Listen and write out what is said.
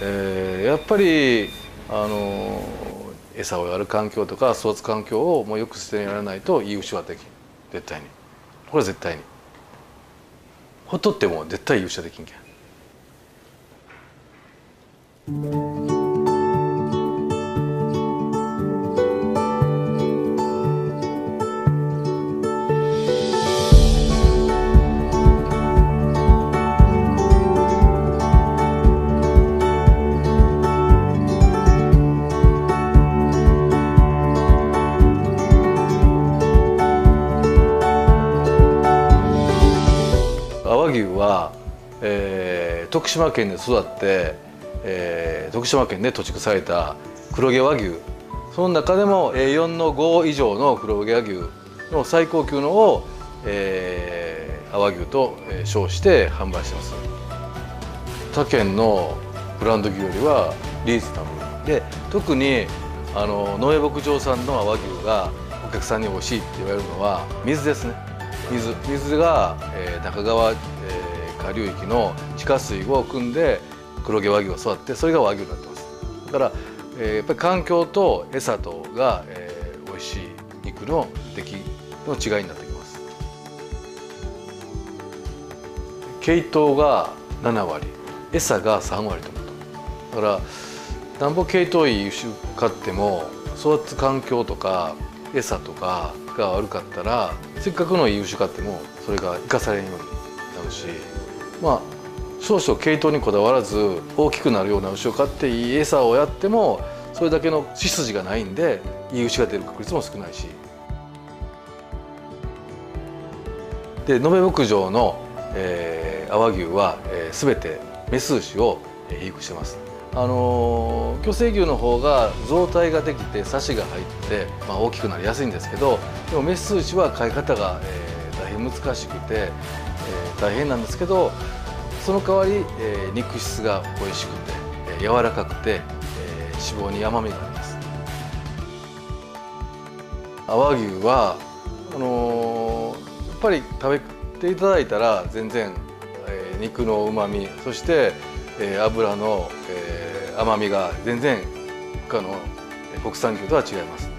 やっぱり餌をやる環境とか育つ環境をもうよくしてやらないといい牛はできん。絶対に。これは絶対に。ほっとっても絶対いい牛はできんけん。阿波牛は、徳島県で育って、徳島県で屠畜された黒毛和牛、その中でも A4 の5以上の黒毛和牛の最高級のを、阿波牛と称して販売してます。他県のブランド牛よりはリーズナブルで、特に農営牧場産の阿波牛がお客さんに美味しいって言われるのは水ですね。水が、中川、下流域の地下水を汲んで黒毛和牛が育って、それが和牛になってます。だから、やっぱり環境と餌とが、美味しい肉の出来の違いになってきます。系統が7割、餌が3割と思うと。だからなんぼ系統いい牛飼っても育つ環境とか餌とかが悪かったら、せっかくのいい牛飼ってもそれが生かされんようになるし、少々系統にこだわらず大きくなるような牛を飼っていい餌をやってもそれだけの血筋がないんでいい牛が出る確率も少ないし。で、延べ牧場の、阿波牛は、全てメス牛を肥育してます。去勢牛の方が増体ができてサシが入って、大きくなりやすいんですけど、でもメス牛は飼い方が、大変難しくて、大変なんですけど、その代わり、肉質が美味しくて、柔らかくて、脂肪に甘みがあります。阿波牛はやっぱり食べていただいたら全然、肉のうまみ、そして、脂の、甘みが全然他の国産牛とは違います。